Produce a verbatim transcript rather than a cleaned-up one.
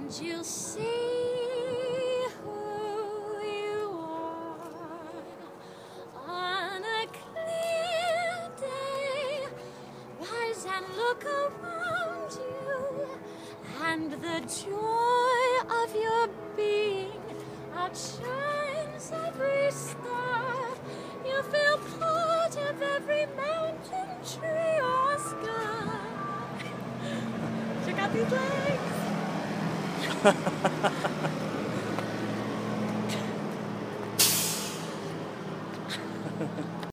and you'll see who you are. On a clear day, rise and look around you, and the joy of your being outshines every star. You feel part of every mountain, tree, or sky. Check out these legs.